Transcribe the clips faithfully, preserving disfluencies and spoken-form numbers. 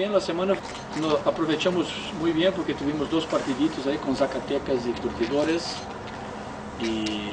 bien la semana, nos aprovechamos muy bien porque tuvimos dos partiditos ahí con Zacatecas y Curtidores y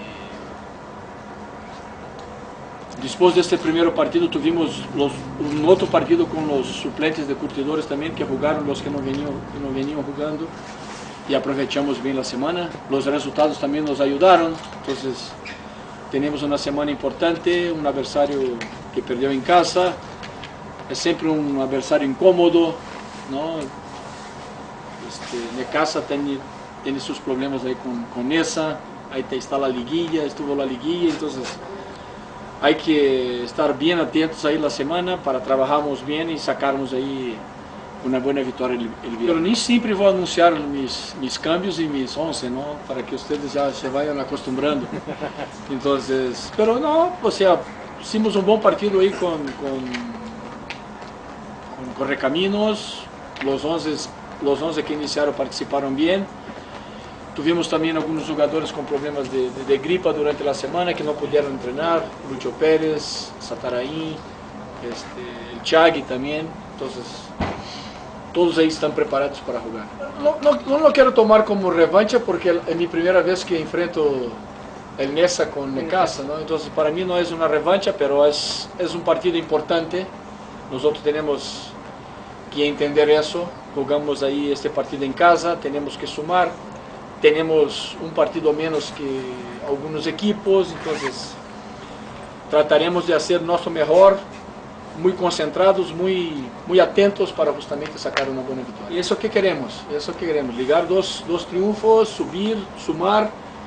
después de este primer partido tuvimos los, un otro partido con los suplentes de Curtidores también que jugaron los que no venían, que no venían jugando y aprovechamos bien la semana. Los resultados también nos ayudaron, entonces tenemos una semana importante, un adversario que perdió en casa. Es siempre un adversario incómodo, ¿no? Este, Necaxa tiene, tiene sus problemas ahí con, con esa, ahí está la liguilla, estuvo la liguilla, entonces hay que estar bien atentos ahí la semana para trabajarnos bien y sacarnos ahí una buena victoria el, el viernes. Pero ni siempre voy a anunciar mis, mis cambios y mis once, ¿no? Para que ustedes ya se vayan acostumbrando. Entonces, pero no, o sea, hicimos un buen partido ahí con... con Correcaminos, los once, los once que iniciaron participaron bien. Tuvimos también algunos jugadores con problemas de, de, de gripa durante la semana que no pudieron entrenar, Lucho Pérez, Sataraí, este, el Chagui también, entonces todos ahí están preparados para jugar. No, no, no lo quiero tomar como revancha porque es mi primera vez que enfrento el Nesa con Necaxa, ¿no? Entonces para mí no es una revancha, pero es, es un partido importante. Nosotros tenemos que entender eso, jugamos ahí este partido en casa, tenemos que sumar, tenemos un partido menos que algunos equipos, entonces trataremos de hacer nuestro mejor, muy concentrados, muy, muy atentos para justamente sacar una buena victoria. Y eso que queremos, eso que queremos, ligar dos, dos triunfos, subir, sumar,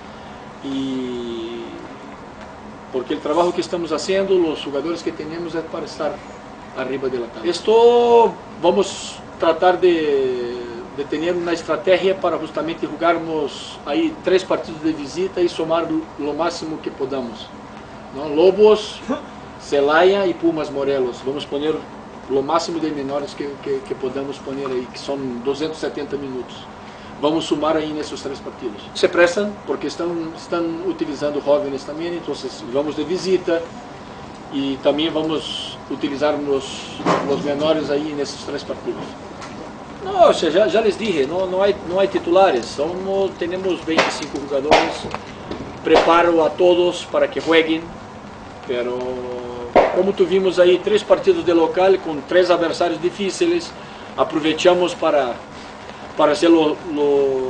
y porque el trabajo que estamos haciendo, los jugadores que tenemos es para estar arriba de la tabla. Esto vamos a tratar de, de tener una estrategia para justamente jugarmos ahí tres partidos de visita y sumar lo máximo que podamos, ¿no? Lobos, Celaya y Pumas Morelos. Vamos a poner lo máximo de menores que, que, que podamos poner ahí, que son doscientos setenta minutos. Vamos a sumar ahí en esos tres partidos. Se prestan porque están, están utilizando jóvenes también, entonces vamos de visita. Y también vamos a utilizar los, los menores ahí en esos tres partidos. No, o sea, ya, ya les dije, no, no, hay, no hay titulares, somos, tenemos veinticinco jugadores, preparo a todos para que jueguen, pero como tuvimos ahí tres partidos de local con tres adversarios difíciles, aprovechamos para, para hacer lo, lo,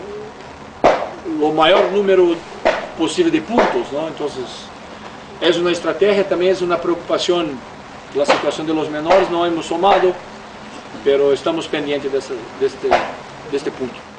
lo mayor número posible de puntos, ¿no? Entonces, es una estrategia, también es una preocupación la situación de los menores, no hemos sumado, pero estamos pendientes de este, de este, de este punto.